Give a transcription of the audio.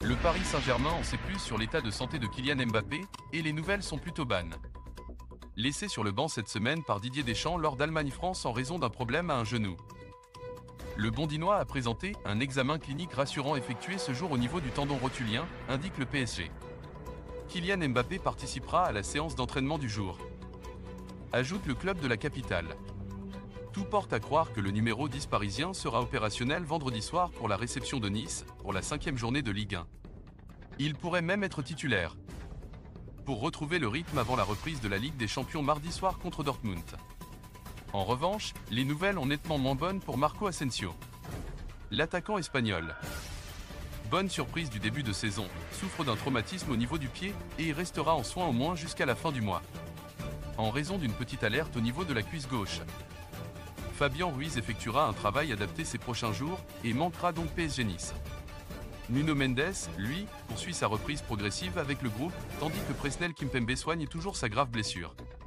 Le Paris Saint-Germain en sait plus sur l'état de santé de Kylian Mbappé, et les nouvelles sont plutôt bonnes. Laissé sur le banc cette semaine par Didier Deschamps lors d'Allemagne-France en raison d'un problème à un genou. Le Bondinois a présenté un examen clinique rassurant effectué ce jour au niveau du tendon rotulien, indique le PSG. Kylian Mbappé participera à la séance d'entraînement du jour, ajoute le club de la capitale. Tout porte à croire que le numéro 10 parisien sera opérationnel vendredi soir pour la réception de Nice, pour la 5e journée de Ligue 1. Il pourrait même être titulaire, pour retrouver le rythme avant la reprise de la Ligue des Champions mardi soir contre Dortmund. En revanche, les nouvelles ont nettement moins bonnes pour Marco Asensio. L'attaquant espagnol, bonne surprise du début de saison, souffre d'un traumatisme au niveau du pied et y restera en soins au moins jusqu'à la fin du mois, en raison d'une petite alerte au niveau de la cuisse gauche. Fabian Ruiz effectuera un travail adapté ces prochains jours et manquera donc PSG Nice. Nuno Mendes, lui, poursuit sa reprise progressive avec le groupe, tandis que Presnel Kimpembe soigne toujours sa grave blessure.